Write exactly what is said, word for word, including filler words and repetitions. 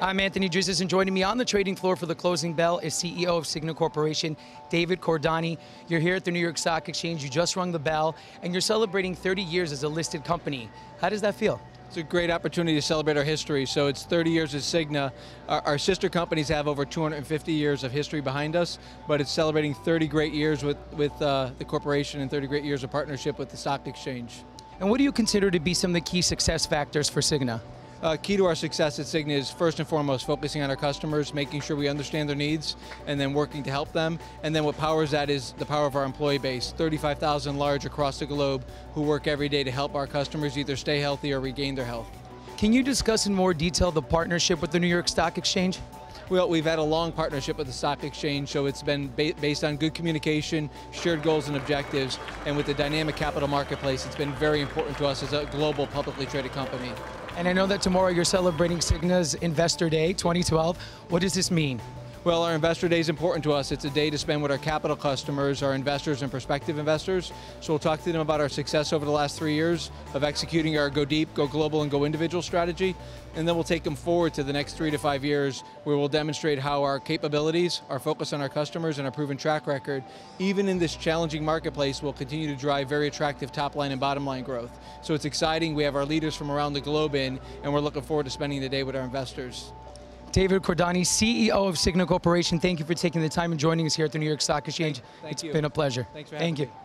I'm Anthony Drizis, and joining me on the trading floor for the closing bell is C E O of Cigna Corporation, David Cordani. You're here at the New York Stock Exchange. You just rung the bell, and you're celebrating thirty years as a listed company. How does that feel? It's a great opportunity to celebrate our history. So it's thirty years as Cigna. Our, our sister companies have over two hundred fifty years of history behind us, but it's celebrating thirty great years with, with uh, the corporation and thirty great years of partnership with the stock exchange. And what do you consider to be some of the key success factors for Cigna? Uh, key to our success at Cigna is first and foremost focusing on our customers, making sure we understand their needs, and then working to help them. And then what powers that is the power of our employee base, thirty-five thousand large across the globe who work every day to help our customers either stay healthy or regain their health. Can you discuss in more detail the partnership with the New York Stock Exchange? Well, we've had a long partnership with the stock exchange, so it's been ba based on good communication, shared goals and objectives, and with the dynamic capital marketplace, it's been very important to us as a global publicly traded company. And I know that tomorrow you're celebrating Cigna's Investor Day twenty twelve. What does this mean? Well, our Investor Day is important to us. It's a day to spend with our capital customers, our investors and prospective investors. So we'll talk to them about our success over the last three years of executing our Go Deep, Go Global, and Go Individual strategy. And then we'll take them forward to the next three to five years where we'll demonstrate how our capabilities, our focus on our customers, and our proven track record, even in this challenging marketplace, will continue to drive very attractive top line and bottom line growth. So it's exciting. We have our leaders from around the globe in, and we're looking forward to spending the day with our investors. David Cordani, C E O of Cigna Corporation, thank you for taking the time and joining us here at the New York Stock Exchange. Thank, thank it's you. been a pleasure. Thanks for having Thank you. me.